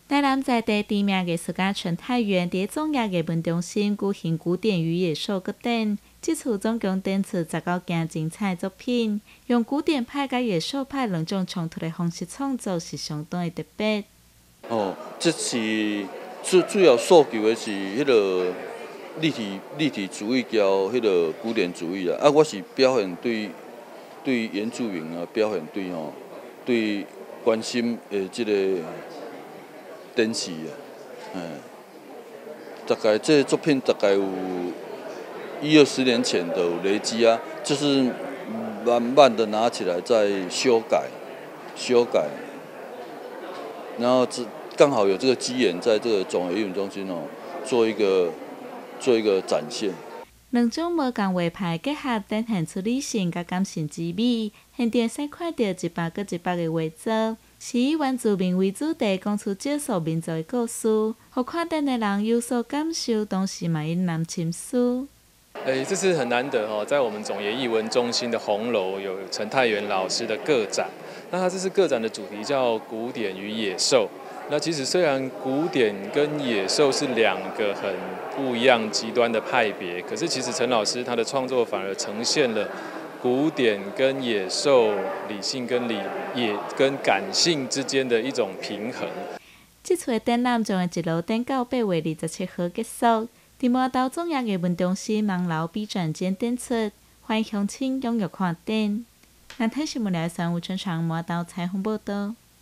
台南在地知名艺术家陈泰元伫总艺艺文中心举行古典与野兽个展，这次总共展出19件精彩作品，用古典派甲野兽派两种冲突的方式创作是相当的特别。 这是主要诉求的是迄个立体主义加迄个古典主义啊。我是表现对原住民啊，表现对关心的这个展示啊，大概这个作品大概有10-20年前的累积啊，就是慢慢的拿起来再修改，然后刚好有这个机缘，在这个总艺文中心做一个展现。 两种无同画派结合，展现出理性甲感性之美。现场使看到100个100个画作，是以原住民为主题，讲出少数民族的故事，互看展的人有所感受，同时嘛引人深思。 这是很难得在我们总艺艺文中心的红楼有陈泰元老师的个展。那他这次个展的主题叫“古典与野兽”。那其实虽然古典跟野兽是两个很不一样极端的派别，可是其实陈老师他的创作反而呈现了古典跟野兽、理性跟跟感性之间的一种平衡。 这次的展览将会一路展到8月27号结束，伫麻豆总艺艺文中心望楼 B 展间展出，欢迎乡亲踊跃看展。南台新闻台3吴春长麻豆采访报道。